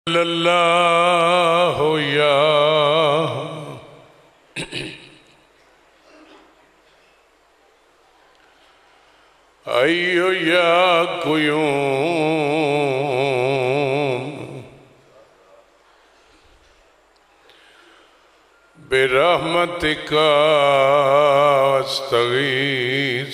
اللہ یا ایو یا قیوم برحمتک استغیث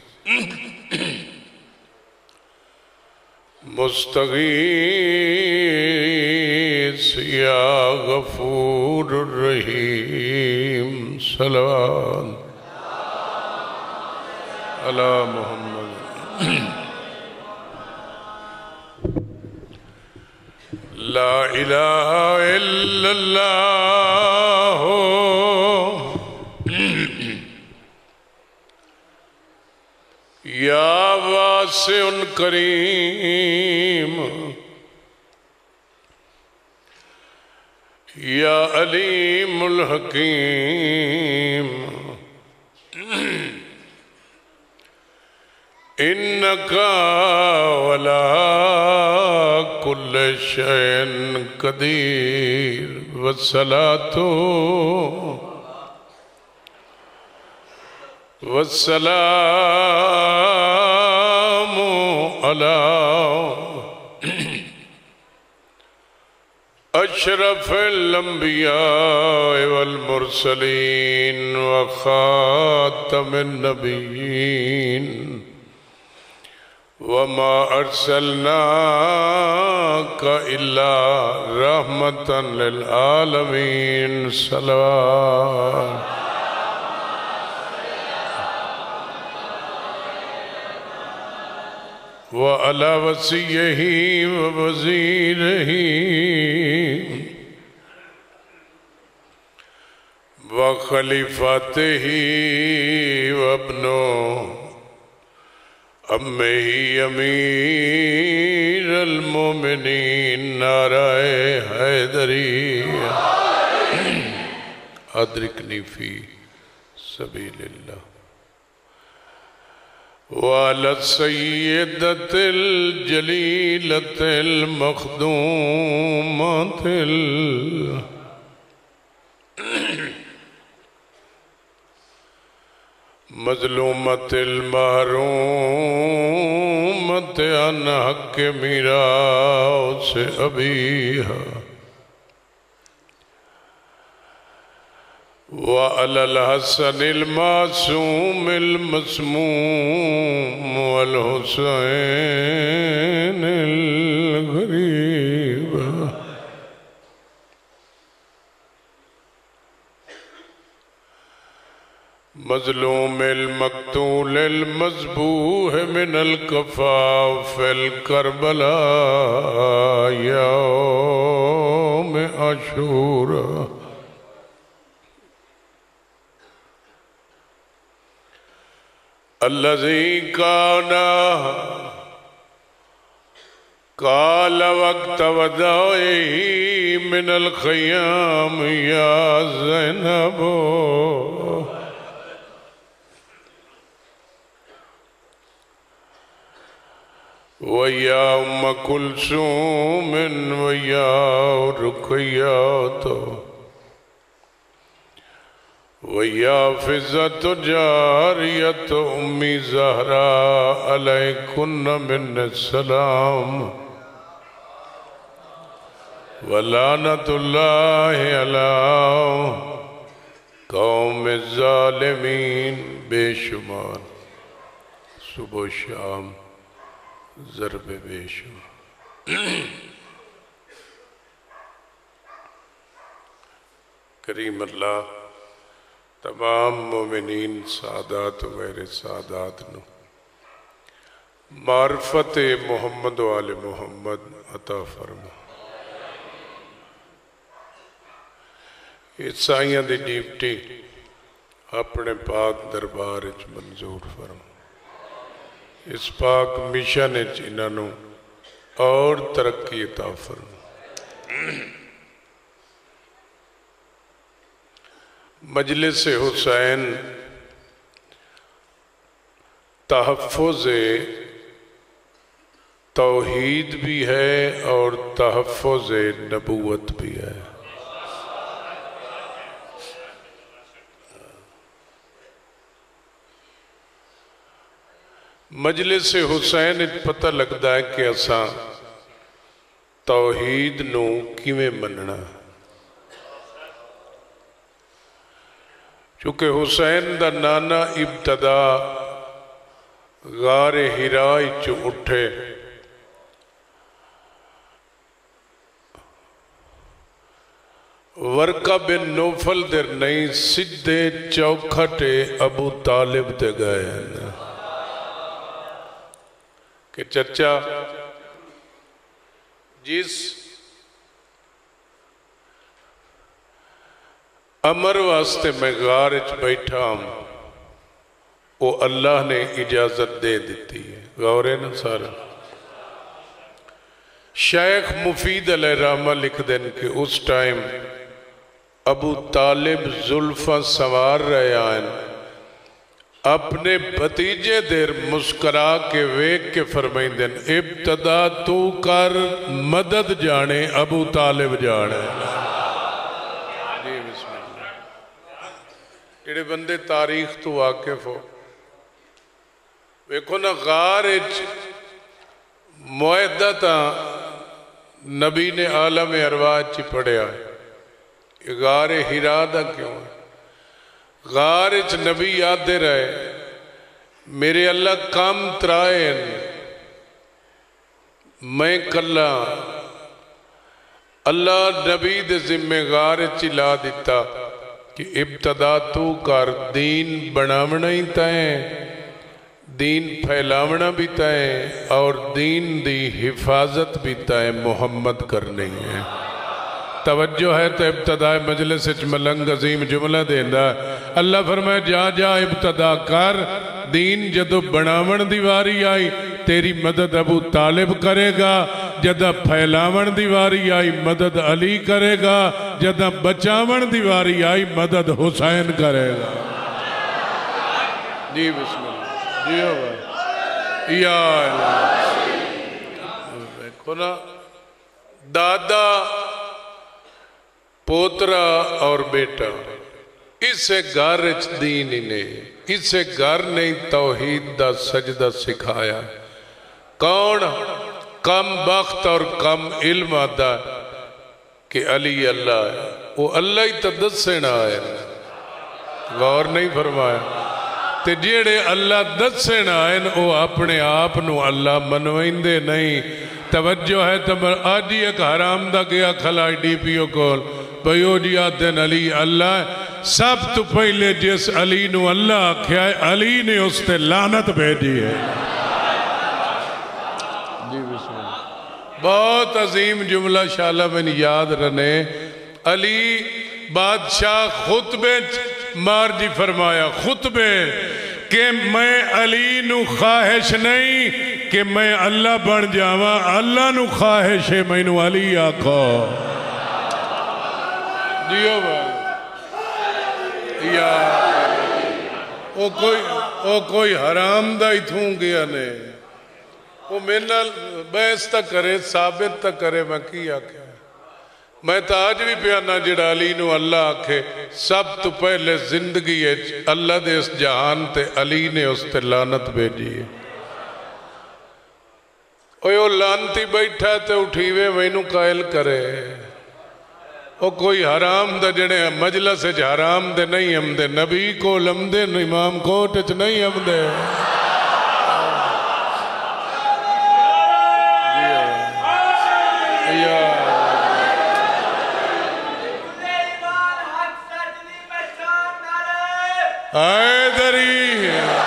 مستغیث یا غفور الرحیم صلوات علی محمد لا الہ الا اللہ یا واسع کریم یا علیم الحکیم انکا ولا کل شیء قدیر والصلاة والسلام علی اشرف الانبیاء والمرسلین وخاتم النبیین وما ارسلناک الا رحمتا للعالمین صلوات وعلى وصيه ووزيره وخليفته وابن أمه أمير المؤمنين نعرہ حیدری أدركني في سبيل الله وعلى السيدة الجليلة المخدومة مظلومة المحرومة عن حق میراث أبيها وعلى الحسن المعصوم المسموم والحسين الغريب مظلوم المقتول المذبوح من الكفاف الكربلاء يوم عاشوراء الذي كان قال وقت وداعه من الخيام يا زينب ويا أم كلثوم ويا رقية وَيَا فِزَّةُ جَارِيَةُ أُمِّ زَهْرَاءَ عَلَيْكُنَّ مِنَّ السَّلَامُ وَلَعْنَةُ اللَّهِ عَلَىٰ قوم الظالمین بے شمار صبح و شام ضرب بے شمار کریم اللہ تمام مومنین سعادات و غیر سعادات نو معرفت محمد و آل محمد عطا فرما عیسائیاں دی ڈیوٹی اپنے پاک دربار وچ منظور فرما اس پاک مشن وچ انہاں نو اور ترقی عطا فرما مجلس حسین تحفظ توحید بھی ہے اور تحفظ نبوت بھی ہے۔ مجلس حسین پتہ لگتا ہے کہ اساں توحید نو کیویں مننا، چونکہ حسین دا نانا ابتدا غار حراء چ اٹھے، ورقہ بن نوفل در نہیں سدھے چوکھٹے ابو طالب دے گئے ہیں کہ چچا جس امر واسطے میں غار وچ بیٹھا ہوں وہ اللہ نے اجازت دے دیتی ہے۔ غور ہے نا سارا۔ شیخ مفید علیہ رحمہ لکھ دیں کہ اس ٹائم ابو طالب زلفہ سوار رہے آئین، اپنے بھتیجے دیر مسکرا کے ویک کے فرمائیں دیں ابتدا تو کر مدد جانے ابو طالب جانے۔ جی بسم اللہ۔ جڑے بندے تاریخ تو واقف ہو، ویکھو نا غار اچ معاہدہ تا نبی نے عالم ارواح چی پڑھیا ہے، غار حراء دا کیوں ہے؟ غار اچ نبی یاد دے رہے میرے اللہ کام ترائے میں کلا اللہ نبی دے ذمہ غار اچ لا دیتا کہ ابتدا تو کر دین بناونا ہی تائیں، دین پھیلاونا بھی تائیں اور دین دی حفاظت بھی تائیں محمد کرنی ہے۔ توجہ ہے تو ابتدا مجلس اچ ملنگ عظیم جملہ دیندہ اللہ فرمائے جا جا ابتدا کر، دین جدو بناون دیواری آئی تیری مدد ابو طالب کرے گا، جدہ پھیلاون دیواری آئی مدد علی کرے گا، جدہ بچاون دیواری آئی مدد حسین کرے گا۔ جی بسم اللہ، جی ہو بھائی یا اللہ۔ دیکھو نا دادا پوترا اور بیٹا، اسے گھر دین ہی نے، اسے گھر نے توحید دا سجدہ سکھایا۔ کون کم بخت اور کم علم آدھا کہ علی اللہ ہے، وہ اللہ ہی تدد سے نہ آئے، غور نہیں فرمایا۔ تے جیڑے اللہ دد سے نہ آئے وہ اپنے آپ نو اللہ منوائندے نہیں۔ توجہ ہے تو آج ہی ایک حرام دا گیا کھلائی ڈی پی او کول بھئیو جی آدھن علی اللہ ہے، سب تو پہلے جس علی نو اللہ آکھیا ہے علی نے اس تے لعنت بھیجی ہے۔ جی بسم اللہ۔ بہت عظیم جملہ شاءاللہ میں یاد رہنے، علی بادشاہ خطبے مار جی فرمایا خطبے کہ میں علی نو خواہش نہیں کہ میں اللہ بن جاواں، اللہ نو خواہش ہے میں نو علی آکھو۔ جیو بھائی یا او کوئی حرام دا ہی تھوں گیا نے، وہ میرے بحث تک کرے ثابت تک کرے میں کی آکھے۔ میں تا آج بھی پیانا جڑا علی نو اللہ آکھے سب تو پہلے زندگی ہے اللہ دے اس جہان تے علی نے اس تے لعنت بھیجی ہے۔ او لعنتی بیٹھا تے اٹھیوے مینوں قائل کرے، او کوئی حرام دا جڑے مجلس اچ حرام دے نہیں ہم دے، نبی کو لم دے امام کوٹ اچ نہیں ہم دے۔ حیدری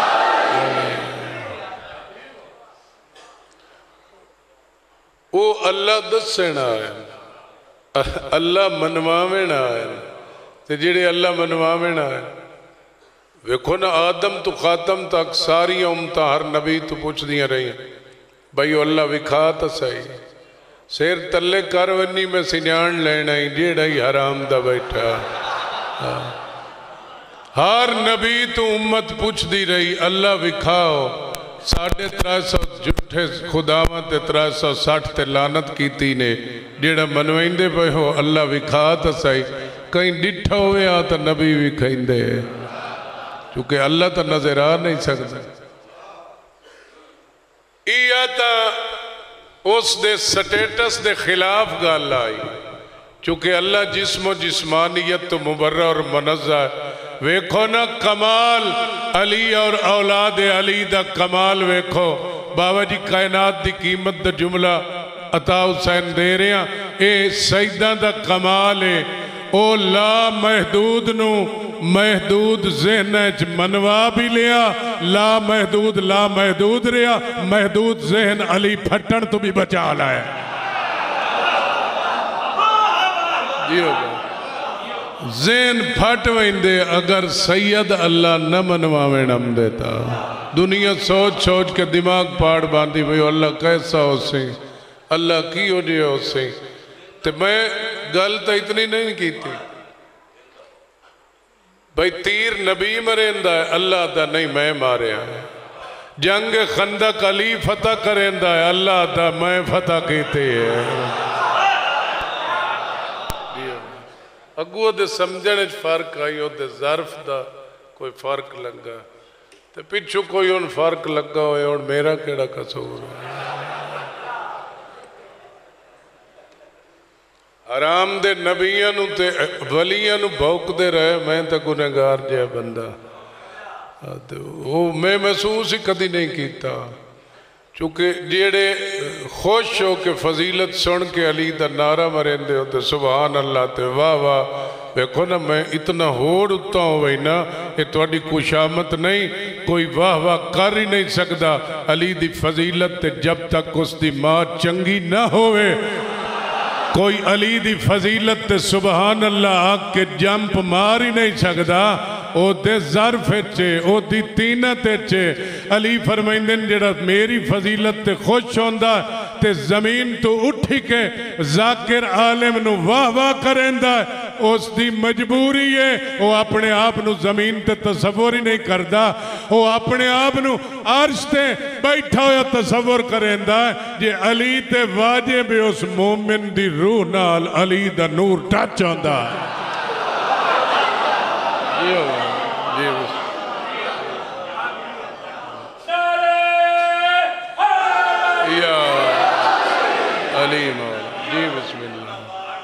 وہ اللہ دسنا ہے، اللہ منواوینا ہے، تے جڑے اللہ منواوینا ہے ویکھو نا آدم تو خاتم تک ساری امتہ ہر نبی تو پوچھ دیا رہی ہیں بھائیو اللہ وکھا تا صحیح سیر تلے کارونی میں سنیان لینا ہی جیڑا ہی حرام دا بیٹھا۔ ہر نبی تو امت پوچھ دی رہی اللہ وکھاؤ 350 جھوٹے خداواں تے 360 تے لعنت کیتی نے جیڑا منوائندے پہ ہو اللہ وکھا تا سائی کہیں ڈٹھا ہوئے آتا نبی بھی کھائندے چونکہ اللہ تا نظر آ نہیں سکتا ای آتا اس دے سٹیٹس دے خلاف گال آئی چونکہ اللہ جسم و جسمانیت تو مبرہ اور منزہ ہے ویکھو نا کمال علی اور اولاد علی دا کمال ویکھو بابا جی کائنات دی قیمت دا جملہ عطا حسین دے رہے ہیں اے سیدہ دا کمال ہے او لا محدود نو محدود ذہنچ منوا بھی لیا لا محدود رہا محدود ذہن علی پھٹن تو بھی بچا لائے جی ہوگا ذہن پھٹ ویندے اگر سید اللہ نہ منواویں نم دیتا دنیا سوچ کے دماغ پاڑ باندھی بھئی اللہ کیسا ہو سی اللہ کی ہو جی ہو سی تو میں گل تو اتنی نہیں کی تھی بھئی تیر نبی مرندہ ہے اللہ دا نہیں میں ماریا جنگ خندق علی فتح کرندہ ہے اللہ دا میں فتح کیتے ہیں اگو دے سمجھنے فرق آئی ہو دے ظرف دا کوئی فرق لگا تے پچھو کوئی ان فرق لگا ہوئے اور میرا کیڑا قصور ہے حرام دے نبیانو تے ولیانو بھوک دے رہے میں تا گنہگار جے بندہ میں محسوس ہی کدی نہیں کیتا چونکہ جیڑے خوش ہو کے فضیلت سن کے علی دا نعرہ مرندے ہوتے سبحان اللہ تے واہ واہ ویکھو نا میں اتنا ہوڑ اتا ہوں بھئی نا یہ توڑی کشامت نہیں کوئی واہ واہ کر ہی نہیں سکتا علی دی فضیلت تے جب تک اس دی ماں چنگی نہ ہوئے کوئی علی دی فضیلت تے سبحان اللہ آگ کے جمپ مار ہی نہیں سکتا او دے ظرف اچھے او دی تینت اچھے علی فرمائندن جڑا میری فضیلت تے خوش ہوندہ تے زمین تو اٹھی کے ذاکر عالم نو واہ واہ کرندہ اس دی مجبوری ہے وہ اپنے آپ نو زمین تے تصور ہی نہیں کردہ وہ اپنے آپ نو عرش تے بیٹھا ہویا تصور کرندہ جے علی تے واجب اس مومن دی روح نال علی دا نور ٹچ ہوندہ جی بس یا علی مولا جی بسم اللہ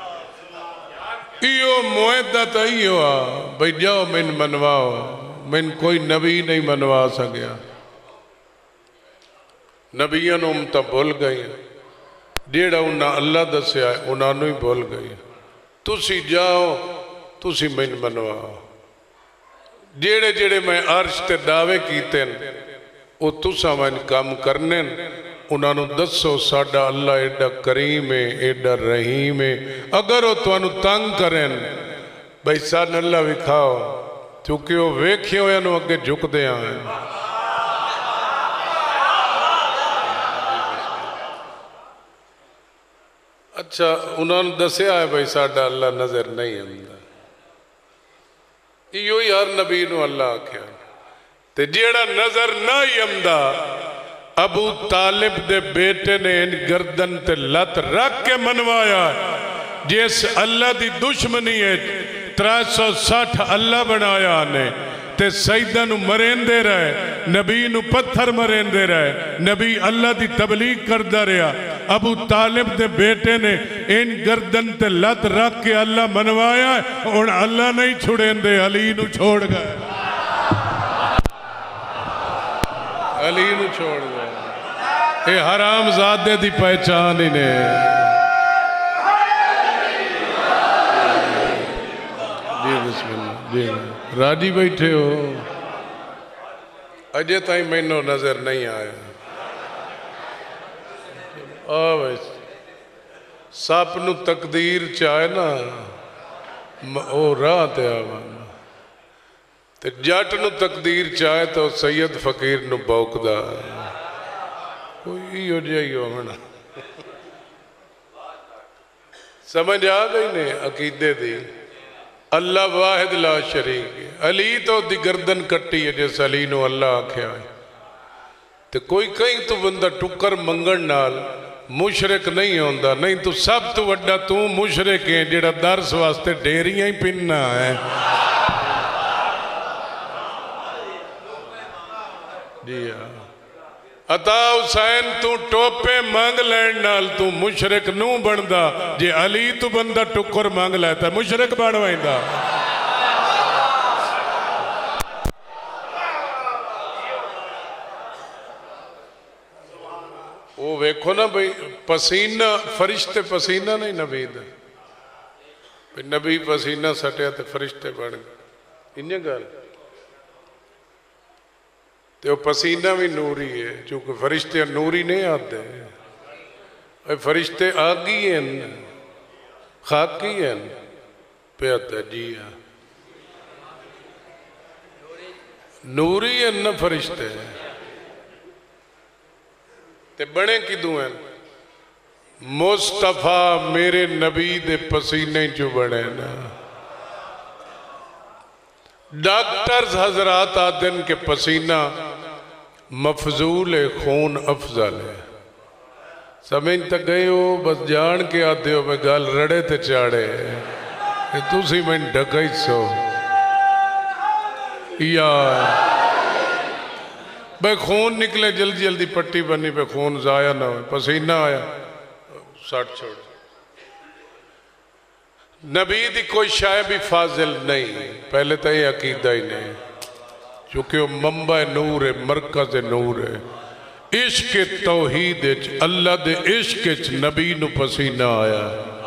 ایو معدہ تا ایو بھئی جاؤ من منواؤ من کوئی نبی نہیں منوا سکیا نبیان امتا بھول گئی ڈیڑا انہا اللہ دسیا ہے انہا نوی بھول گئی تسی جاؤ تسی من منواؤ جیڑے جیڑے میں عرش تے دعوے کیتے ہیں وہ تسا میں کام کرنے انہاں نو دسو ساڑھا اللہ ایڈا کریم ہے ایڈا رحیم ہے اگر وہ تو انہوں تنگ کریں بھئی سان اللہ وکھاؤ چونکہ وہ ویکھے ہویا نو اگے جھک دے آئیں اچھا انہوں نے دسے آئے بھئی ساڑھا اللہ نظر نہیں آمدہ یہ ہی ہر نبی نو اللہ کیا تے جیڑا نظر نہ آمدہ ابو طالب دے بیٹے نے ان گردن تے لت رکھ کے منوایا جیس اللہ دی دشمنی ہے 360 اللہ بنایا نے تے سیدہ نو مرین دے رہے نبی نو پتھر مرین دے رہے نبی اللہ دی تبلیغ کردہ رہا ابو طالب دے بیٹے نے ان گردن تے لت رکھ کے اللہ منوایا اور اللہ نہیں چھوڑین دے علی نو چھوڑ گئے علی نو چھوڑ گئے اے حرام زادے دی پہچان ہی نے جی بسم اللہ جی راجی بیٹھے ہو اجے تائیں میں نو نظر نہیں آیا ساپ نو تقدیر چاہے نا او راہ تے آوانا تے جاٹ نو تقدیر چاہے تو سید فقیر نو بوک دا کوئی ہو جائے ہو ہونا سمجھ آ گئی نے عقیدے دی اللہ واحد لا شریک علی تو دی گردن کٹی ہے جیسے علی نو اللہ آکھے آئے تو کوئی کہیں تو بندہ ٹکر منگن نال مشرک نہیں ہوندہ، نہیں تو سب تو وڈا تو مشرک ہیں جڑا درس واسطے ڈیریاں ہی پننا ہے۔ جی ہاں، عطا حسین تو ٹوپے مانگ لین نال تو مشرک نو بندہ، جی علی تو بندہ ٹکر مانگ لیتا ہے مشرک بڑھوائندہ۔ وہ ویکھو نا بھئی پسینہ، فرشتے پسینہ نہیں نبی دا، نبی پسینہ سٹیا تے فرشتے بڑھ گئے، انہیں گال تو پسینہ بھی نوری ہے، چونکہ فرشتے نوری نہیں آتے، فرشتے آگی ہیں خاکی ہیں پہ آتا جی ہاں نوری ہیں نا فرشتے تے بڑے کی دوں ہیں مصطفیٰ میرے نبی دے پسینے جو بڑے نا۔ ڈاکٹرز حضرات آدن کے پسینہ مفضول خون افضل ہے، سمجھ تک گئے ہو بس جان کے آتے ہو میں گال رڑے تے چاڑے تو سی میں ڈھکائی سو یا بھئی خون نکلے جلدی جلدی پٹی بنی پہ خون ضائع نہ ہوئے، پسینہ آیا ساٹھ چھوڑ۔ نبی دی کوئی شاہ بھی فاضل نہیں، پہلے تو یہ عقیدہ ہی نہیں، چونکہ وہ منبع نور ہے، مرکز نور ہے۔ عشق توحید اللہ دے عشق نبی نو پسینہ آیا،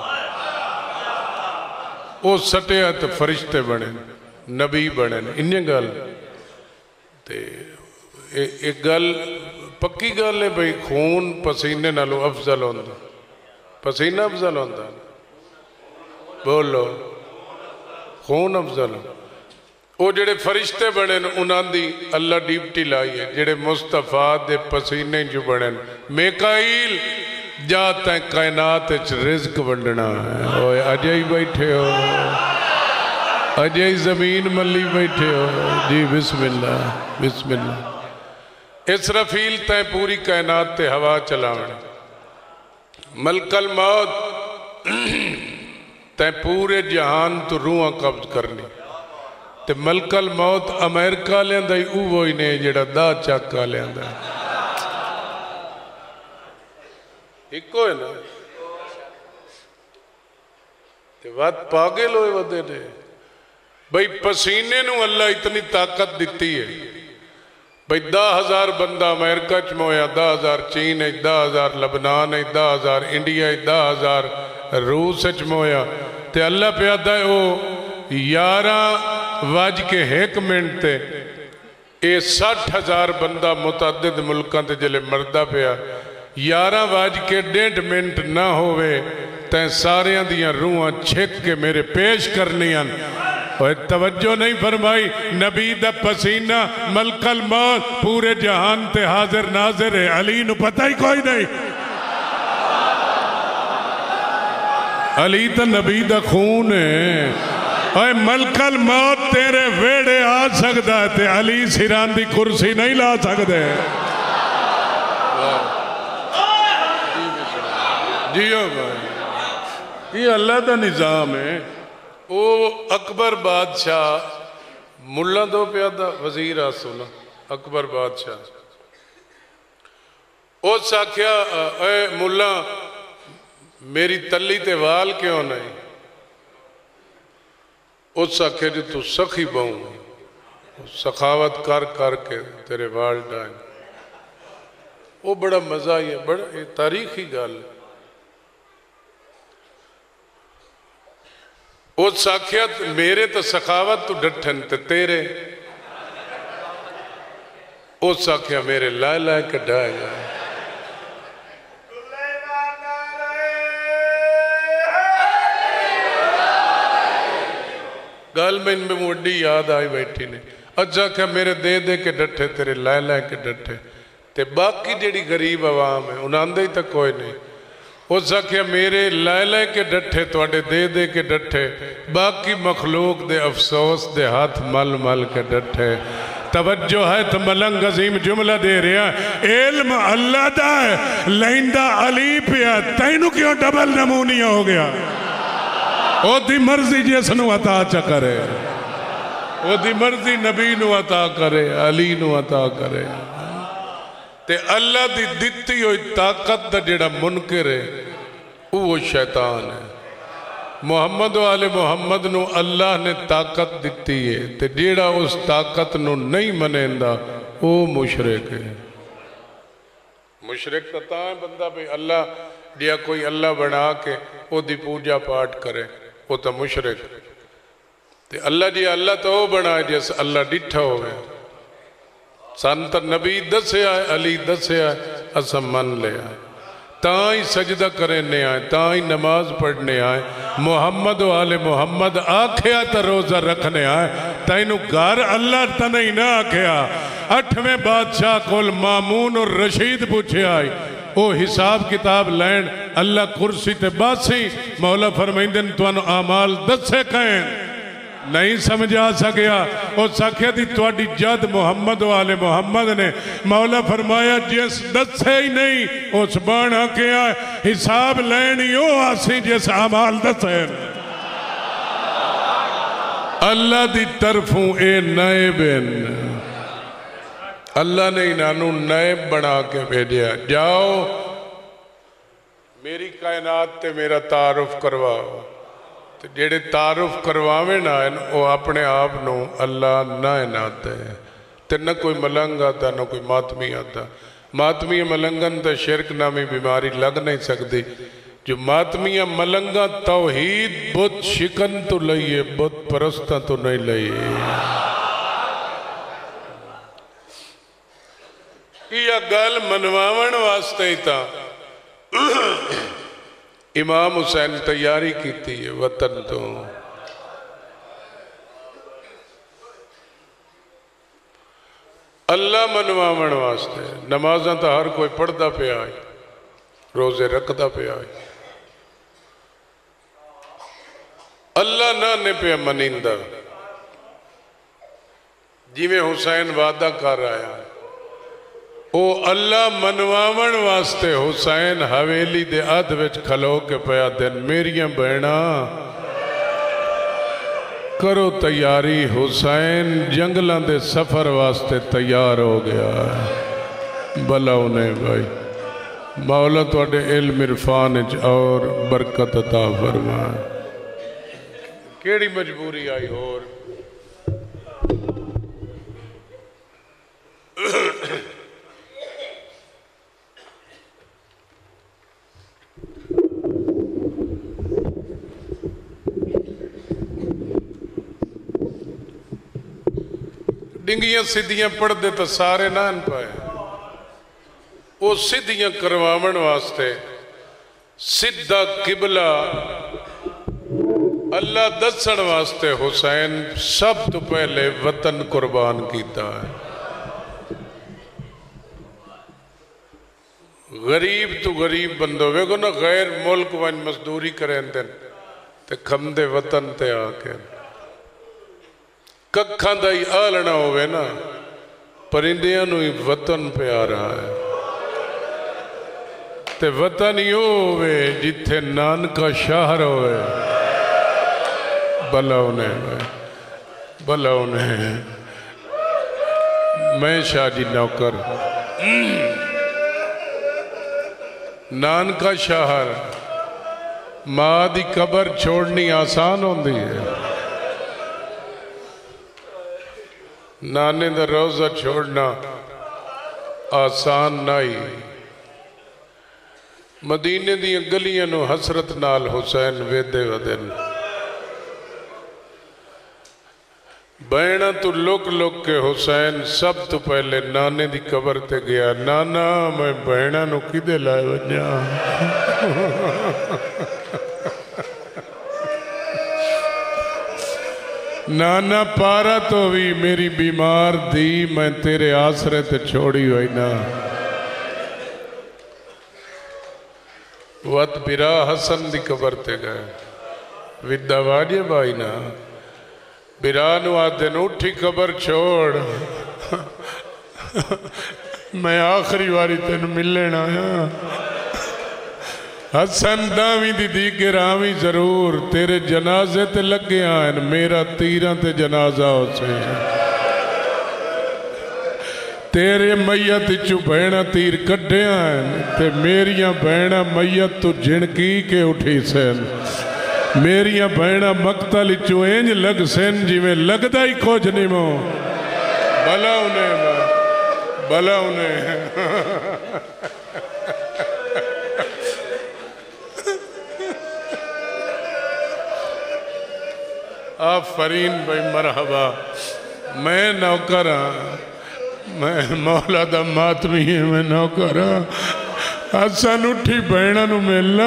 وہ سٹیا تو فرشتے بنے نبی بنے، انہیں گل ایک گل پکی گل ہے بھئی خون پسینے نالو افضل ہوندہ، پسینہ افضل ہوندہ، بولو خون افضل ہوندہ۔ وہ جڑے فرشتے بنے انہاں دی اللہ ڈیوٹی لائی ہے، جڑے مصطفیٰ دے پسینے جو بنے میکائیل جاتا ہے کائنات رزق ونڈنا ہے، اوہ اجائی بیٹھے ہو اجائی زمین ملی بیٹھے ہو جی بسم اللہ بسم اللہ۔ اسرافیل تائیں پوری کائنات تے ہوا چلاویں، ملک الموت تائیں پورے جہان تو روحاں قبض کرنی، تے ملک الموت امریکہ لیندہ ہی اوہی نے جڑا دا چاکا لیندہ ہے، ایکو ہے نا تے وقت پاگل ہوئے ودے نے بھئی پسینے نو اللہ اتنی طاقت دیتی ہے بھئی 10,000 بندہ امریکہ چمویا، 10,000 چین ہے، 10,000 لبنان ہے، 10,000 انڈیا ہے، 10,000 روس چمویا تے اللہ پیادہ ہے وہ 11 واج کے ایک منٹ تے اے 60,000 بندہ متعدد ملکان تے جلے مردہ پیا 11 واج کے 1.5 منٹ نہ ہوئے تین ساریاں دیاں روحاں چھک کے میرے پیش کرنیاں اور توجہ نہیں فرمائی، نبی دا پسینہ ملک الموت پورے جہان تے حاضر ناظر ہے، علی نو پتہ ہی کوئی نہیں، علی تا نبی دا خون ہے، اے ملک الموت تیرے ویڑے آ سکتا ہے تے علی سیران دی کرسی نہیں لا سکتے۔ جی ہو بھائی، یہ اللہ دا نظام ہے۔ وہ اکبر بادشاہ ملہ دو پیادہ وزیر آسولا اکبر بادشاہ او ساکھیا اے ملہ میری تلی تے وال کیوں نہیں، او ساکھیا جو تو سخی بہوں سخاوت کر کر کے تیرے وال ڈائیں، وہ بڑا مزہ ہی ہے، بڑا تاریخی گال ہے۔ وہ ساکھیت میرے تو سخاوت تو ڈٹھن تے تیرے، وہ ساکھیا میرے لائے لائے کے ڈائے گا۔ گال میں ان میں موڈی یاد آئی بیٹھی نے، اچھا کہ میرے دے دے کے ڈٹھے تیرے لائے لائے کے ڈٹھے تے باقی جڑی غریب عوام ہے انہاں دے تک کوئی نہیں، وہ ساکھیا میرے لائے لائے کے ڈٹھے توڑے دے دے کے ڈٹھے باقی مخلوق دے افسوس دے ہاتھ مل مل کے ڈٹھے توجہ ہے تو ملنگ عظیم جملہ دے رہا ہے، علم اللہ دا ہے لیندہ علی پیا، تینو کیوں ڈبل نمونیہ ہو گیا؟ او دی مرضی جس نو عطا چا کرے، او دی مرضی نبی نو عطا کرے، علی نو عطا کرے، تے اللہ دی دتی ہوئی طاقت دا جڑا منکر ہے وہ شیطان ہے۔ محمد و آل محمد نو اللہ نے طاقت دیتی ہے تے جیڑا اس طاقت نو نہیں منیندا وہ مشرک ہے۔ مشرک تا ہے بندہ بھی اللہ دیا کوئی اللہ بنا کے وہ دی پوجا پاٹ کرے، وہ تا مشرک تے اللہ جی اللہ تو وہ بنا ہے جیسے اللہ ڈٹھا ہوئے، سانتا نبی دسے آئے، علی دسے آئے، اسا من لے آئے، تائیں سجدہ کرنے آئے، تائیں نماز پڑھنے آئے، محمد و آل محمد آکھیا تا روزہ رکھنے آئے، تائنو گھر اللہ تا نہیں نہ آکھیا۔ 8ویں بادشاہ کول مامون اور رشید پوچھے آئی، او حساب کتاب لین اللہ کرسی تے باسی، مولا فرمائندن توانو آمال دسے کہیں نہیں سمجھا سکیا، او سکھے دی توڑی جد محمد و آل محمد نے مولا فرمایا جس دسے ہی نہیں اس بانا کیا حساب لینی ہو آسی جس عمال دسے اللہ دی طرفوں اے نائبن، اللہ نے انہوں نائب بنا کے بھیجیا، جاؤ میری کائنات تے میرا تعارف کرواؤ، جیڑے تعارف کرواویں نہ ہیں وہ اپنے آپ نو اللہ نہ آتا ہے، تے نہ کوئی ملنگ آتا نہ کوئی ماتمی آتا۔ ماتمی ملنگن تے شرک نامی بیماری لگ نہیں سکتی، جو ماتمی ملنگا توحید بت شکن تو لئیے بت پرستہ تو نہیں لئیے۔ یہ گل منواون واسطے ہی تھا امام حسین تیاری کیتی ہے وطن تو، اللہ منواون واسطے نمازاں تا ہر کوئی پڑھدا پہ آئی، روزے رکھدا پہ آئی، اللہ نہ نے پہ منیندہ جی میں حسین وعدہ کر رہا ہے او اللہ منواون واسطے حسین حویلی دے آدھ وچ کھلو کے پیا دن میریاں بہنا کرو تیاری، حسین جنگلان دے سفر واسطے تیار ہو گیا ہے۔ بھلا انہیں بھائی مولا توڑے علم عرفان اور برکت عطا فرمائے، کیڑی مجبوری آئی اور ڈنگیاں سدھیاں پڑھ دے تو سارے نہ ان پائے، وہ سدھیاں کرواون واسطے سدھا قبلہ اللہ دسن واسطے حسین سب تو پہلے وطن قربان کیتا ہے۔ غریب تو غریب بندو ویگو نا غیر ملک وان مزدوری کریں دن تے کھمدے وطن تے آکے ککھاں دا ہی آلنا ہوئے نا پرندیاں نو ہی وطن پہ آ رہا ہے، تے وطن ہی ہوئے جتھے نانکا شہر ہوئے، بھلا انہیں میں شاہ جی نوکر نانکا شہر ماں دی قبر چھوڑنی آسان ہوندی ہے، نانے دا روزہ چھوڑنا آسان نہیں۔ مدینے دی گلیاں نو حسرت نال حسین ویدے ودن بہنا تو لوک لوک کے حسین سب تو پہلے نانے دی قبر تے گیا، نانا میں بہنا نو کدے لائے ونجا نانا پارا تو بھی میری بیمار دی میں تیرے آسرے تے چھوڑی ہوئی نا وقت برا حسن دی قبر تے گئے ویدہ واجب آئی نا برانو آدھن اٹھی قبر چھوڑ میں آخری واری تین ملن آیا حسن داوی دی دیگر آوی ضرور تیرے جنازے تے لگے آئین میرا تیران تے جنازہ ہو سے تیرے میت چو بہنہ تیر کٹے آئین تے میریاں بہنہ میت تو جھنکی کے اٹھی سین میریاں بہنہ مقتل چو اینج لگ سین جی میں لگ دائی کھوج نیمو بھلا انہیں آفرین بھائی مرحبا میں نوکر ہاں میں مولا دا ماتمی ہے میں نوکر ہاں حسن اٹھی بہنہ نو ملنا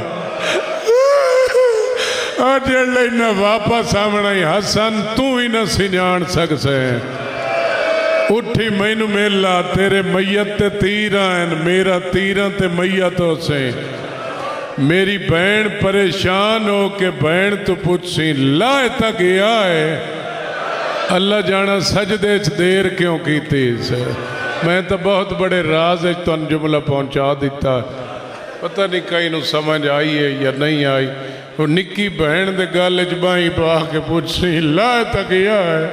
آج اللہ نہ واپس آمنا ہی حسن تو ہی نہ سنجان سک سے اٹھی میں نو ملنا تیرے میت تے تیران میرا تیران تے میتوں سے میری بہن پریشان ہو کہ بہن تو پوچھیں لائے تک یہ آئے اللہ جانا سجدے چھ دیر کیوں کی تیز ہے میں تو بہت بڑے راز ہے تو ان جملہ پہنچا دیتا پتہ نہیں کہیں نو سمجھ آئی ہے یا نہیں آئی وہ نکی بہن دے گالے جبائیں پا کے پوچھیں لائے تک یہ آئے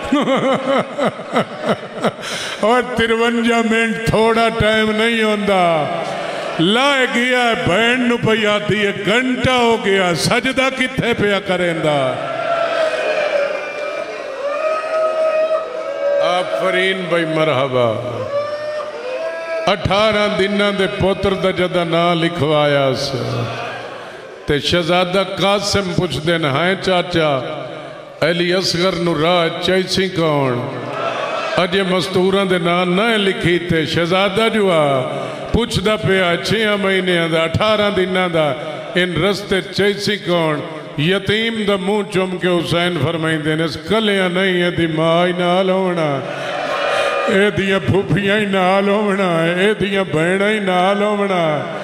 اور 53 منٹ تھوڑا ٹائم نہیں ہوندہ لائے گیا ہے بہن نو پہ آتی ہے گھنٹہ ہو گیا سجدہ کتھے پہ کریں دا آفرین بھائی مرحبا 18 دنہ دے پوتر دا جدہ نا لکھوایا سا تے شہزادہ قاسم پوچھ دینا ہے چاچا علی اصغر نو راہ چیسی کون اجے مستوران دے نا نہ لکھی تے شہزادہ جو پوچھ دا پیا 6 مہینے دا 18 دنہ دا ان رستے چیسی کون یتیم دا منہ چم کے حسین فرمائیں دینے اس کلیاں نہیں ہے دی ماں ہی نال ہونا اے دیاں پھوپیاں ہی نال ہونا اے دیاں بہنہ ہی نال ہونا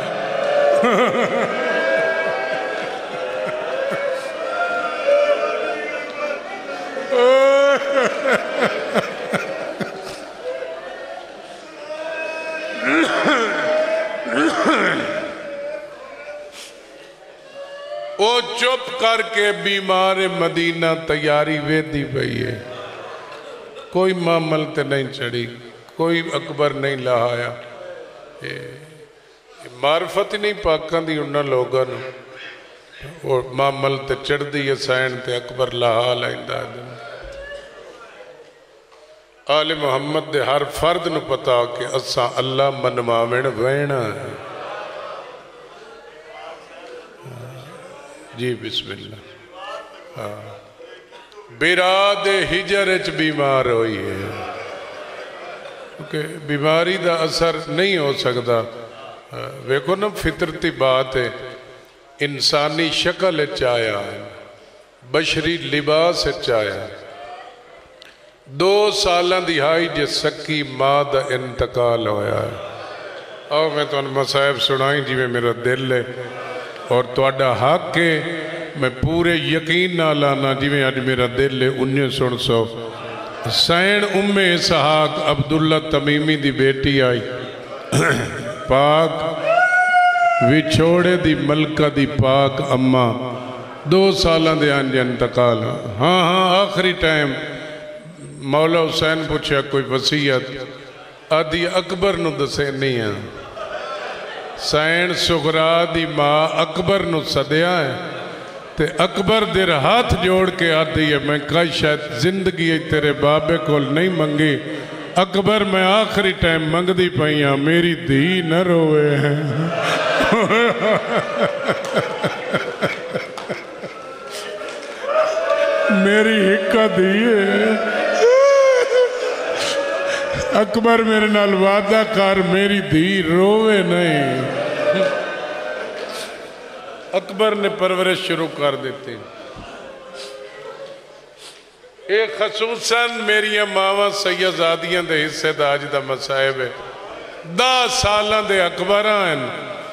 وہ چپ کر کے بیمار مدینہ تیاری ویدی پئی ہے کوئی معامل تے نہیں چڑھی کوئی اکبر نہیں لہایا معرفت نہیں پاکاں دی انہاں لوگاں اور معامل تے چڑھ دی حسین تے اکبر لہا لائندہ آل محمد دے ہر فرد نو پتا کہ اساں اللہ منماوین وینا ہے جی بسم اللہ براد ہجرچ بیمار ہوئی ہے کیونکہ بیماری دا اثر نہیں ہو سکتا ویکھو نا فطرتی بات ہے انسانی شکل چایا ہے بشری لباس چایا 2 سالہ دہائی جے سکی ماں دا انتقال ہویا ہے اور میں تو ان مسائب سنائیں جی میں میرا دل ہے اور توڑا حق کے میں پورے یقین نہ لانا جی میں آج میرا دل ہے 1900 حسین ام اسحاق عبداللہ تمیمی دی بیٹی آئی پاک وچھوڑے دی ملکہ دی پاک اماں 2 سالہ دے آنجے انتقال ہاں آخری ٹائم مولا حسین پوچھا کوئی وصیت آدھی اکبر نو دسے نہیں ہے سین سغرا دی ماں اکبر نو صدیہ ہے تے اکبر دیر ہاتھ جوڑ کے آدھی ہے میں کئی شاید زندگی تیرے بابے کو نہیں منگی اکبر میں آخری ٹائم منگ دی پائیاں میری دھی نہ روئے ہیں میری ہکا دی ہے اکبر میرے نال وعدہ کر میری دھی روے نہیں اکبر نے پرورش شروع کر دیتی ایک خصوصاً میری ماما سیدزادیاں دے حصے دا آج دا مسائب ہے 10 سالاں دے اکبران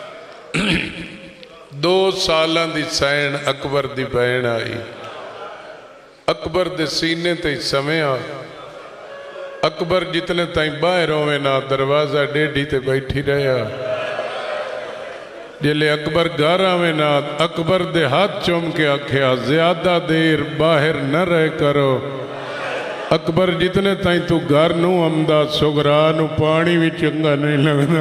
2 سالاں دی سین اکبر دی بہن آئی اکبر دے سینے تے سمے अकबर जितने ताई बाहर होवे ना दरवाजा डेढ़ी ते बैठी रहा। जिले अकबर घर आवे ना अकबर दे हाथ चूम के आख्या ज्यादा देर बाहर न रह करो। अकबर जितने ताई तू घर नू आमदा सुगरा नू पानी भी चंगा नहीं लगता।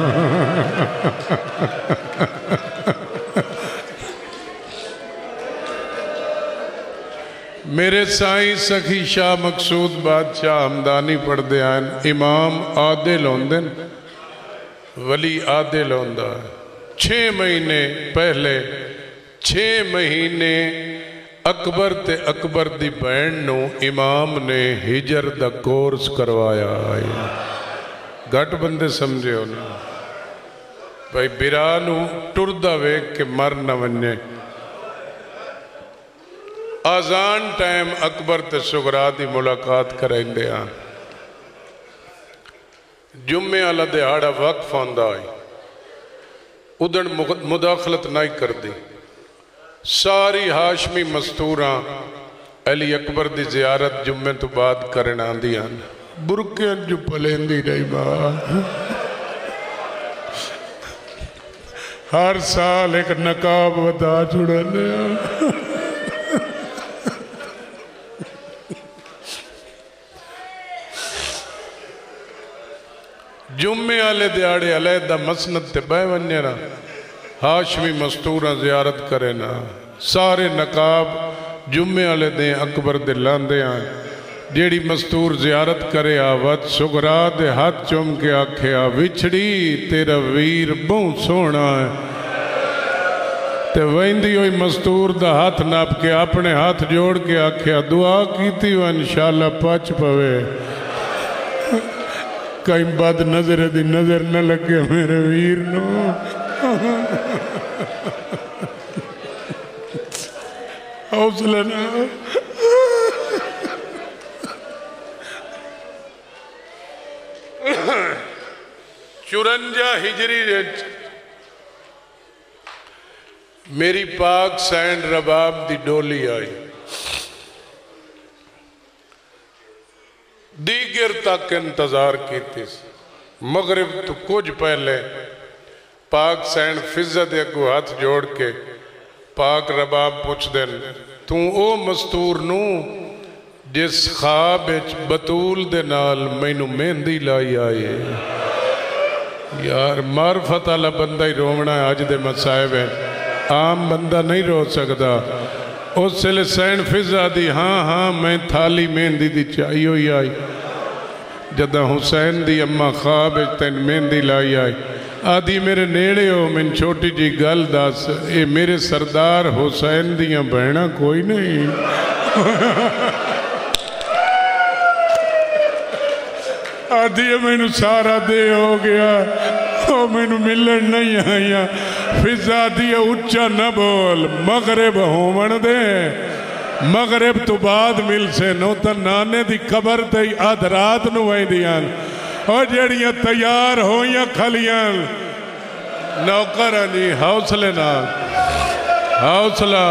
मेरे साईं सखी शाह मकसूद बादशाह हमदानी पढ़ते हैं। इमाम आदिल होंदे वली आदिल होंदा। 6 महीने पहले 6 महीने अकबर ते अकबर दी भैन नू इमाम ने हिजर दा कोर्स करवाया। घट बंदे समझे ना भाई बिरा नू टुरदा वेख के मर न वने। आजान टाइम अकबर ते सुगरा दी मुलाकात कराइंदे आ। जुम्मे वाला दिहाड़ा वक्फ आंदा है उदन मुदाखलत नहीं करती। सारी हाशमी मस्तूरा अली अकबर दी जियारत जुम्मे तो बाद करन आंदियां। बुरके जो पलेंदी रही मां हर साल एक नकाब वधा छुड़ाने। जुम्मे वाले दिहाड़े अलहदा मसनद ते बह वने ना हाशमी मस्तूरा जियारत करे ना। सारे नकाब जुम्मे वाले दे अकबर दे लांदे आए। जेड़ी मस्तूर जियारत करे आवत सुगरा दे हाथ चुम के आख्या विछड़ी तेरा वीर बहुत सोहना है। ते वहिंदी हुई मस्तूर दा हाथ नाप के अपने हाथ जोड़ के आख्या दुआ कीती व इंशाअल्लाह पच पवे। कहीं बद नजर दी नजर न लगे मेरे वीर नो। हौसला ना 54 हिजरी मेरी पाक सैंड रबाब दी डोली आई। दीगर तक इंतजार की। मगरिब तो कुछ पहले पाक सैन फिजा दे अगू हाथ जोड़ के पाक रबाब पुछ देन तू ओ मस्तूर नू जिस ख्वाब बतूल दे नाल मैनू मेहंदी लाई आए। यार मार्फत वाला बंदा ही रोवना है। अज दे मसाइब है आम बंदा नहीं रो सकता। उस वेले सैन फिजा दी हाँ हाँ मैं थाली मेहंदी दी चाई हुई आई। जदा हुसैन दी अम्मा ख्वाब तेन मेहंदी लाई आई। आदि मेरे नेड़े हो मैं छोटी जी गल दस ये मेरे सरदार हुसैन दियां बहना कोई नहीं। आदि मैनू सारा दे हो गया वो मैनू मिलन नहीं आईया। फिजा दिया उच्चा न बोल मगरिब होवन दे। मगरिब तो बाद मिल से नो तो नाने दी कबर ते अध रात नू वहिंदियां और जड़ियां तैयार होइयां खलियां नौकर जी हौसले नाल हौसला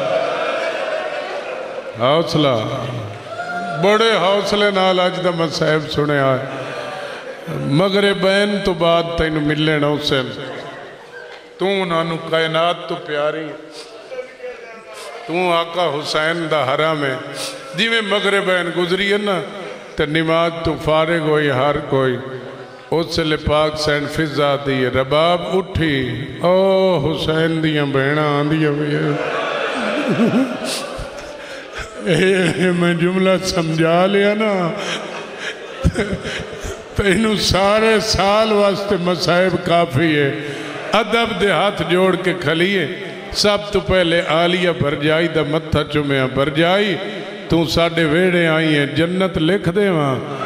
हौसला बड़े हौसले नाल अज दा मसाहिब सुनिया। मगरिबैन तो बाद तैनू मिलन हुसैन तू उन्होंने कायनात तो प्यारी तू आका हुसैन दा हरम है। जिमें मगरिबैन गुजरी है ना तो नमाज तो फारिग होई हर कोई। उस ले पाक सैन फिजा दी रबाब उठी ओ हुसैन दियां बहना आंदियां मैं जुमला समझा लिया ना तेनू सारे साल वास्ते मसाइब काफ़ी है। अदब दे हाथ जोड़ के खलीए। सब तो पहले आलिया भरजाई दा मत्था चुमिया भरजाई तू साडे वेड़े आई है जन्नत लिख देवा।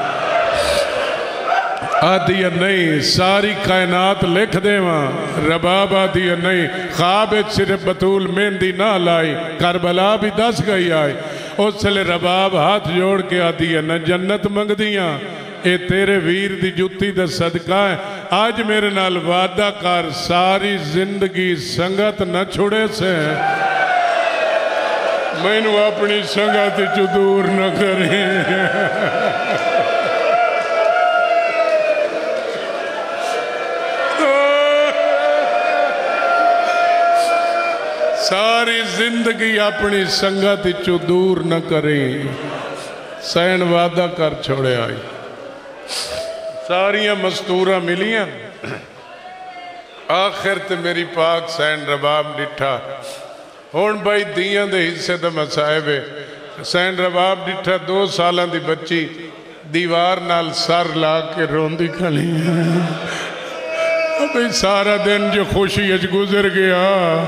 आदि नहीं सारी कायनात लिख देवा। रबाब आदि नहीं ख्वाब सिर्फ बतूल मेहंदी ना लाई करबला भी दस गई आई। उस ले रबाब हाथ जोड़ के आदि न जन्नत मंगदियां ये तेरे वीर दी जुत्ती दा सदका है। आज मेरे नाल वादा कर सारी जिंदगी संगत न छुड़े से मैनू अपनी संगत चो दूर न करे। ساری زندگی اپنی سنگت چو دور نہ کریں سین وعدہ کر چھوڑے آئی ساریاں مستورہ ملیاں آخر تے میری پاک سین رباب ڈٹھا ہون بھائی دیاں دے حصے دا مسائبے سین رباب ڈٹھا 2 سالاں دی بچی دیوار نال سر لا کے روندی کھلی ابھی سارا دن جو خوشی اچ گزر گیا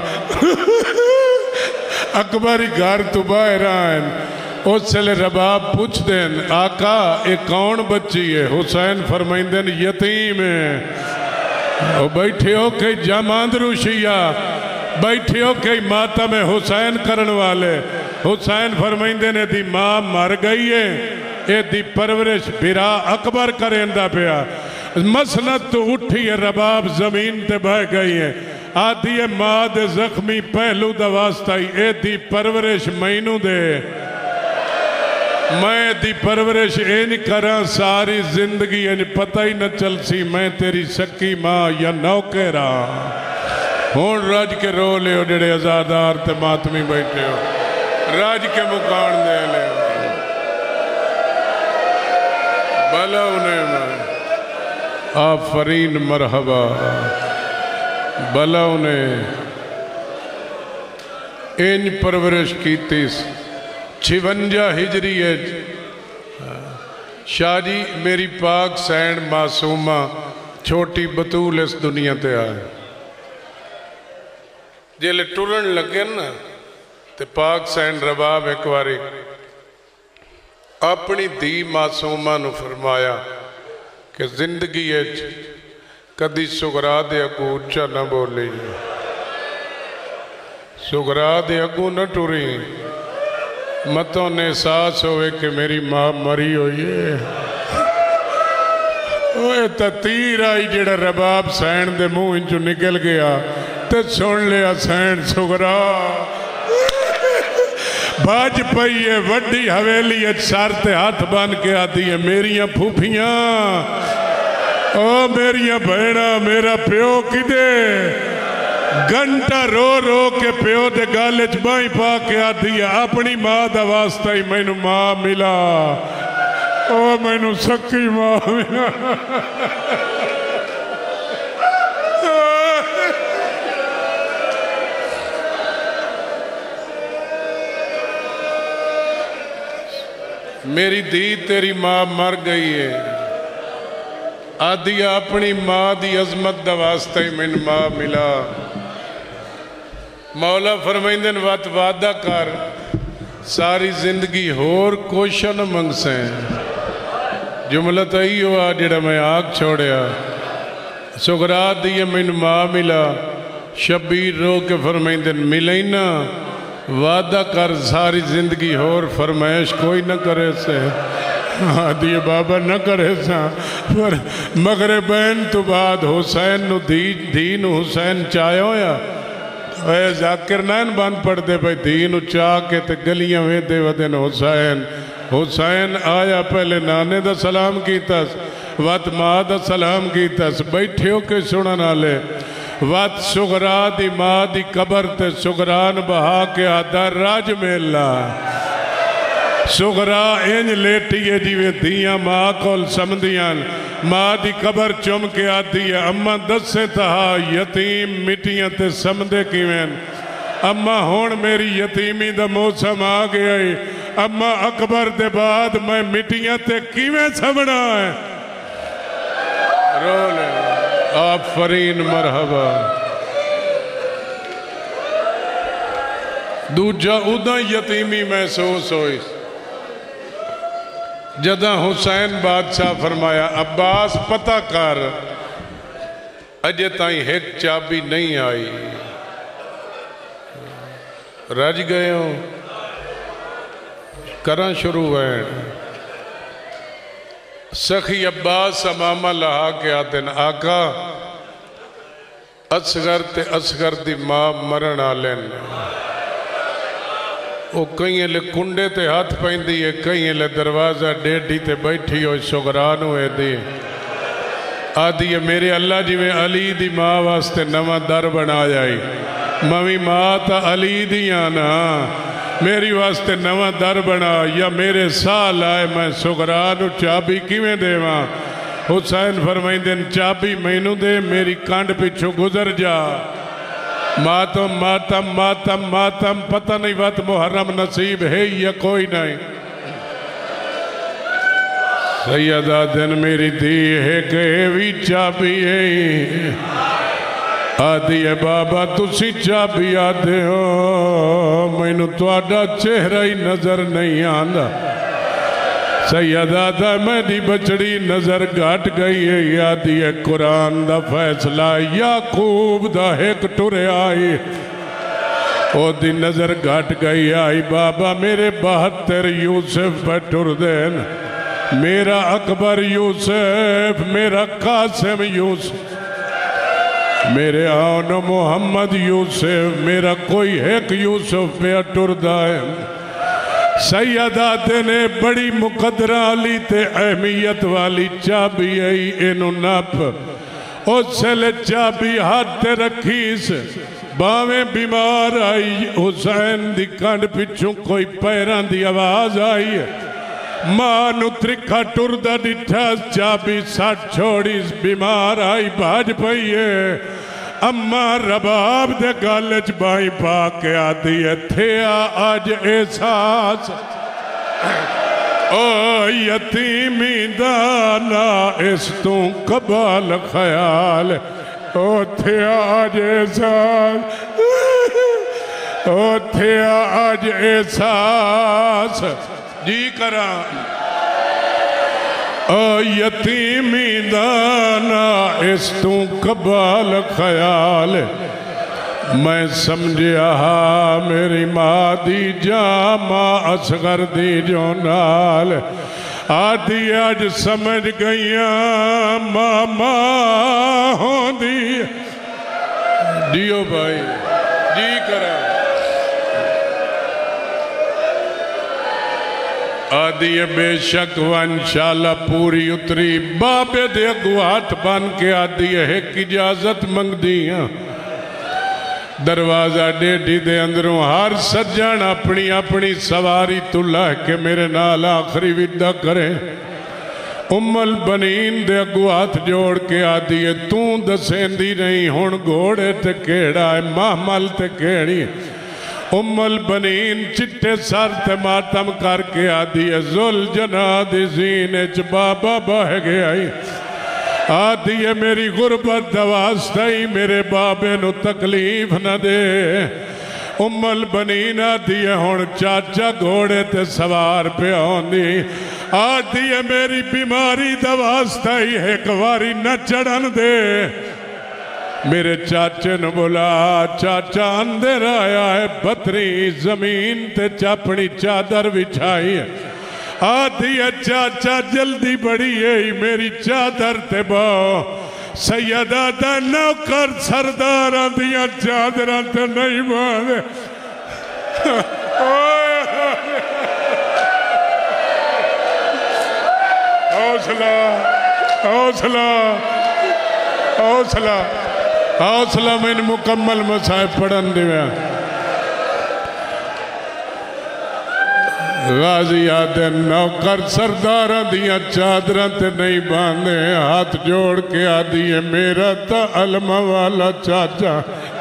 اکبری گھر تو باہر آئین اس سے لے رباب پوچھ دین آقا ایک کون بچی ہے حسین فرمائن دین یتیم ہے وہ بیٹھے ہو کہ جاماند روشیہ بیٹھے ہو کہ ماتا میں حسین کرن والے حسین فرمائن دین دی ماں مر گئی ہے اے دی پرورش برا اکبر کریں دا پیا مسند تو اٹھی ہے رباب زمین تے بہ گئی ہے آدھی ہے ماں دے زخمی پہلو دا واسطائی اے دی پرورش مینو دے میں دی پرورش این کراں ساری زندگی این پتہ ہی نہ چل سی میں تیری سکی ماں یا نوکرا ہون راج کے رو لے ہو جڑے ازادار تے ماتمی بیٹھے ہو راج کے مکان دے لے بلا انہیں میں آفرین مرحبا بلا انہیں این پرورش کی تیس 56 ہجری ہے شاہ جی میری پاک سین معصومہ چھوٹی بطول اس دنیا تے آئے جیلے ٹورن لگے نا تے پاک سین رباب ایک واری اپنی دی معصومہ نو فرمایا کہ زندگی ہے کدی سگرا دے اگو اچھا نہ بولی سگرا دے اگو نہ ٹوری متوں نے احساس ہوئے کہ میری ماں مری ہوئی ہے اوہ تا تیر آئی جڑا رباب سین دے منہ انچو نکل گیا تے سن لیا سین سگرا باج پئی ہے وڈی حویلی اچ سار تے ہاتھ بان کے آتی ہے میریاں پھوپیاں او میریاں بہنہ میرا پیو کی دے گھنٹہ رو رو کے پیو دے گالچ بائیں پا کے آتی ہے اپنی ماں دا واسطہ ہی میں نو ماں ملا او میں نو سکی ماں ملا میری دی تیری ماں مر گئی ہے آدھی اپنی ماں دی عظمت دا واسطہ ہی میں ماں ملا مولا فرمائندن وات وعدہ کر ساری زندگی ہور کوشش نہ منگ سیں جملہ تو ہی ہوا جڑا میں آگ چھوڑیا سگرات دیئے میں ماں ملا شبیر رو کے فرمائندن ملیں نا وعدہ کر ساری زندگی ہور فرمائش کوئی نہ کرے سے دیئے بابا نہ کرے سا پر مغربین تو بعد حسین نو دین حسین چاہے ہویا اے ذاکر نائن باند پڑھ دے بھائی دین چاہ کے تے گلیاں وے دے ودن حسین آیا پہلے نانے دا سلام کیتا وات ماں دا سلام کیتا بیٹھے ہو کے سنن آلے وات سغرا دی ماں دی قبر تے سغران بہا کے آدھا راج میلا سغرا انج لیٹی ہے جیوے دیاں ماں کول سمدیاں ماں دی قبر چم کے آدھی ہے اممہ دسے تہا یتیم مٹیاں تے سمدے کیویں اممہ ہون میری یتیمی دا موسم آگیا ہے اممہ اکبر دے بعد میں مٹیاں تے کیویں سمنا ہے رولے آفرین مرحبا دوجہ ادھا یتیمی محسوس ہوئی جدہ حسین بادشاہ فرمایا عباس پتہ کر اجے تائیں ایک چابی نہیں آئی رج گئے ہوں کرنا شروع ہوئے سخی عباس امامہ لہا کے آتے ہیں آقا اصغر تے اصغر دی ماں مرن آلین وہ کہیں لے کنڈے تے ہاتھ پہن دیئے کہیں لے دروازہ ڈیڈی تے بیٹھی ہوئی سغران ہوئے دی آدھی ہے میرے اللہ جی میں علی دی ماں واسطے نواں در بنا جائی ماں مات علی دیاں نا میری واسطے نواں در بنا یا میرے سال آئے میں سغرانو چابی کیویں دے ماں حسین فرمائیں دن چابی مینوں دے میری کانڈ پچھو گزر جا ماتم ماتم ماتم ماتم پتہ نہیں وقت محرم نصیب ہے یا کوئی نہیں سیدہ دن میری دی ہے کہ وی چابی ہے آدھی ہے بابا تسی چابی آدھے ہو مینوں تواڈا چہرہ ہی نظر نہیں آندا سیدہ دا میں دی بچڑی نظر گھٹ گئی ہے یادی ہے قرآن دا فیصلہ یعقوب دا ایک ٹرے آئی او دی نظر گھٹ گئی آئی بابا میرے 72 یوسف پہ ٹر دین میرا اکبر یوسف میرا قاسم یوسف میرے آن محمد یوسف میرا کوئی ایک یوسف پہ ٹر دائے سیدہ نے بڑی مقدرہ علی تے اہمیت والی چابی آئی انہوں نپ اس سے لے چابی ہاتھ تے رکھیس باویں بیمار آئی حسین دی کانڈ پچھوں کوئی پیران دی آواز آئی ماں نترکھا ٹردہ ڈٹھاس چابی ساتھ چھوڑیس بیمار آئی بھاج پئیے اماں رباب دے گالج بائی پاکے آدھی ہے تھیا آج احساس او یتیمی دانا اس تو قبال خیال او تھیا آج احساس او تھیا آج احساس جی کران او یتیمی دانا اس تو قبال خیال میں سمجھیا میری ماں دی جامع اصغر دی جو نال آدھی آج سمجھ گئیاں ماں ہوں دی دیو بھائی جی کرا آدھی بے شک وانشاءاللہ پوری اتری بابے دے اگوات بان کے آدھی ہے ایک اجازت منگ دیاں دروازہ ڈیڈی دے اندروں ہر سجان اپنی اپنی سواری تلہ کے میرے نال آخری ودہ کریں ام البنین دے اگوات جوڑ کے آدھی ہے توں دسیں دی نہیں ہون گھوڑے تے کیڑا ہے محمل تے کیڑی ام البنین چٹے سر تے ماتم کر کے آدھی ہے ذل جناد زینچ بابا بہ گئی آدھی ہے میری غربت دواستی میرے بابے نو تکلیف نہ دے ام البنین آدھی ہے ہون چاچا گھوڑے تے سوار پہ آندی آدھی ہے میری بیماری دواستی ایک واری نہ چڑھن دے میرے چاچے نے بولا چاچا اندر آیا ہے بطری زمین تے چاپنی چادر بچھائی ہے آدھی ہے چاچا جلدی بڑی ہے میری چادر تے باؤ سیدہ دا نوکر سردارہ دیا چادرہ تے نہیں باندے حوصلہ حوصلہ حوصلہ حوصلہ میں مکمل مسائب پڑھن دیویا غازی آدھے نوکر سردارہ دیا چادرہ تے نہیں باندھے ہاتھ جوڑ کے آدھی ہے میرا تا علم والا چاچا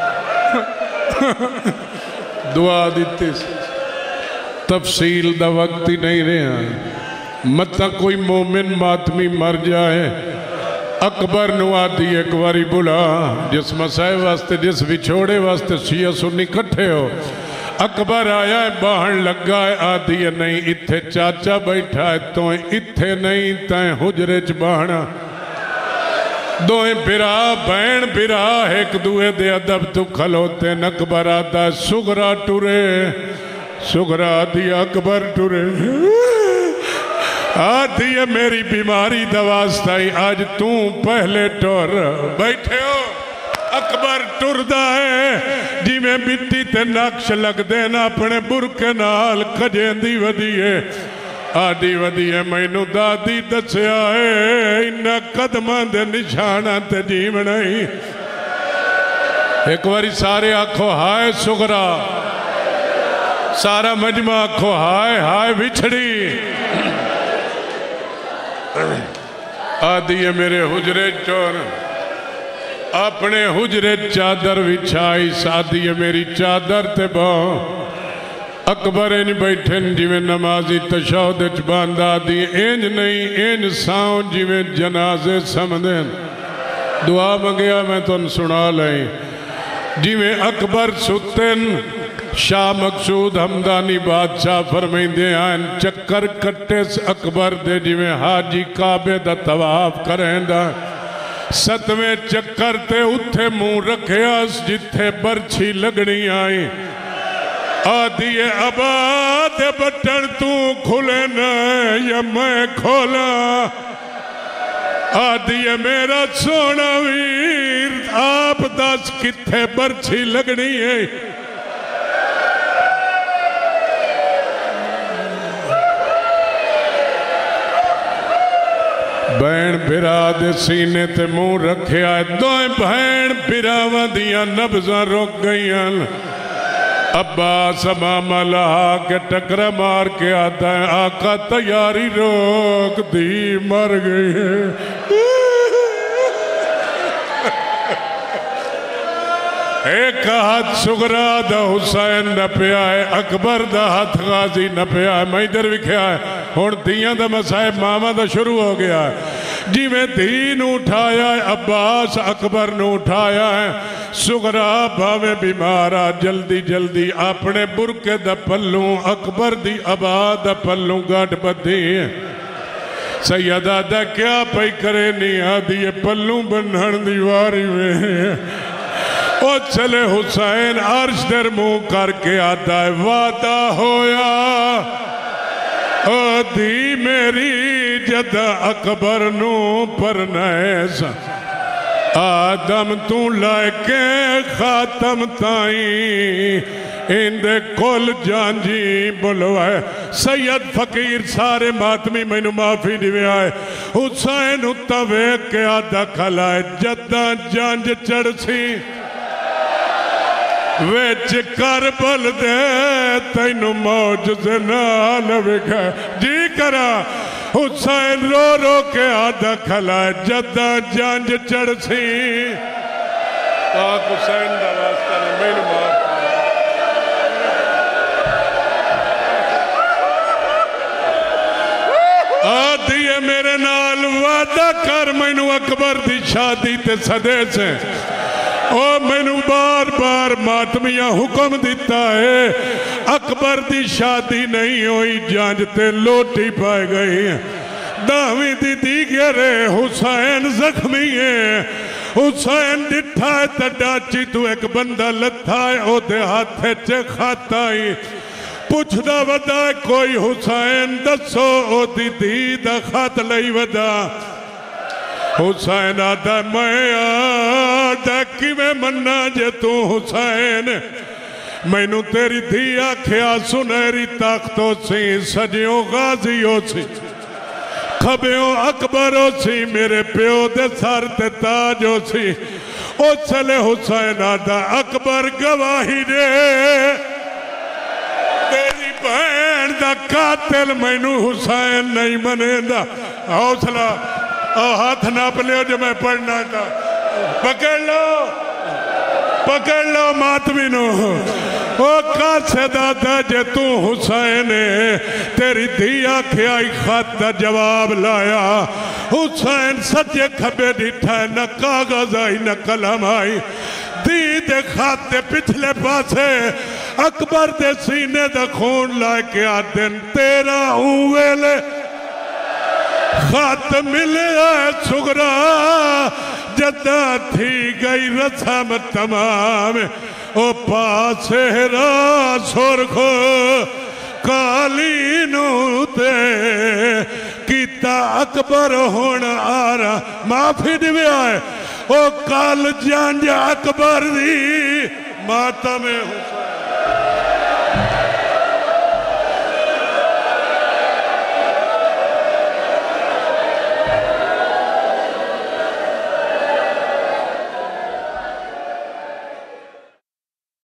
دعا دیتے تفصیل دا وقت ہی نہیں رہا متا کوئی مومن ماتمی مر جائے اکبر نو آدھی ایک واری بلا جس مسائے واسطے جس وچھوڑے واسطے شیعہ سنی کٹھے ہو اکبر آیا ہے باہن لگا ہے آدھی ہے نہیں اتھے چاچا بیٹھا ہے تو اتھے نہیں تائیں حجرچ باہنا دوئیں برا بین برا ایک دوئے دے ادب تو کھلوتے اکبر آتا ہے سغرا ٹورے سغرا آدھی اکبر ٹورے آدھی ہے میری بیماری دواستی آج توں پہلے ٹور بیٹھے ہو اکبر ٹردہ ہے جی میں مٹی تے نقش لگ دینا اپنے برکے نال کجیں دی ودی ہے آدھی ودی ہے میں نو دادی دسیا ہے انہا قدمان دے نشانہ تے جیو نہیں ایک باری سارے آنکھو ہائے سغرا، سارا مجمع آنکھو ہائے ہائے بچھڑی، آدھی ہے میرے حجرے چور، اپنے حجرے چادر وچھائی، سادھی ہے میری چادر تے باؤں، اکبر انج بیٹھن جی میں نمازی تشہد اچ باندھا دی، انج نہیں انج ساؤں جی میں جنازے سمدھن، دعا منگیا میں تن سنا لائیں، جی میں اکبر ستن، شاہ مقصود حمدانی بادشاہ فرمائیں دے آئین، چکر کٹے سے اکبر دے جی میں حاجی کعبے دا طواف کریں دا، ستویں چکر تے اتھے منہ رکھے اس جتھے برچھی لگنی آئیں، آدھی آباد بٹن تو کھلے نہ یا میں کھولا، آدھی میرا سونا ویر آپ دس کتھے برچھی لگنی ہے، بین بھرا دے سینے تے منہ رکھے آئے، دوئیں بین بھراوہ دیا نبزاں رک گئیاں، عباس امام لہا کے ٹکرہ مار کے آتا ہے، آقا تیاری روک دی مر گئی ہے، ایک ہاتھ سغرا دا حسین نہ پیا ہے، اکبر دا ہاتھ غازی نہ پیا ہے، میں ادھر وکھیا ہے، ہون دیاں دا مسائب ماما دا شروع ہو گیا ہے، جی میں دین اٹھایا ہے، عباس اکبر نے اٹھایا ہے، سغرا بھاوے بیمارا جلدی جلدی اپنے برکے دا پلوں اکبر دی ابا دا پلوں گاٹ بدھی ہے، سیدہ دا کیا پئی کرے نہیں آدھی پلوں بنھن دیواری میں، او چلے حسین عرش در منہ کر کے آتا ہے، وعدہ ہویا آدھی میری جدہ اکبر نو پر نیسا، آدم تو لائے کے خاتم تائیں، اندے کل جانجی بلوائے، سید فقیر سارے ماتمی میں نو معافی دیوے آئے، حسین اتوے کے آدھا کھلائے، جدہ جانج چڑھ سی، ویچ کربل دے تینو موجز نال وکھائے، جی کرا حسین رو رو کے آدھا کھلائے، جدہ جانج چڑھ سی، پاک حسین دا واسطہ نے میں نو معاف آدھی ہے میرے نال وعدہ کر میں نو اکبر دی شادی تے صدے سے، او میں نو بار بار ماتمیاں حکم دیتا ہے، اکبر دی شادی نہیں ہوئی جانجتے لوٹی پائے گئی، داویں دی دیگرے حسین زخمی ہے، حسین ڈٹھا ہے تڈاچی تو ایک بندہ لتھا ہے، او دے ہاتھے چے خاتائی، پوچھ دا ودا کوئی حسین دسو او دی دی دا خات لئی ودا، حسین آدھا میں آدھا کی میں مننا جے تو حسین، میں نو تیری دیا کھیا سنہری طاقتوں سی، سجیوں غازیوں سی، کھبیوں اکبروں سی، میرے پیو دے سر تے تاجوں سی، او چلے حسین آدھا اکبر گواہی دے، تیری بہن دا قاتل میں نو حسین نہیں منے دا، حوصلہ ہاتھ ناپ لے جو میں پڑھنا تھا، پکڑ لو ماتمینو، او کاسے دادا جے تو حسین تیری دیا کھیائی خط دا جواب لایا، حسین سجے کھبے ڈٹھا ہے، نہ کاغذ آئی نہ قلم آئی، دی دے خط دے پچھلے پاسے اکبر دے سینے دا خون لائے کے آدن تیرا ہوئے لے خط ملے سغرا، جدہ تھی گئی رسم تمام، او پاسے را سرخو کالینو تے کیتا اکبر ہونا آرہ معافی دیوے آئے، او کال جانج اکبر دی ماتم حسین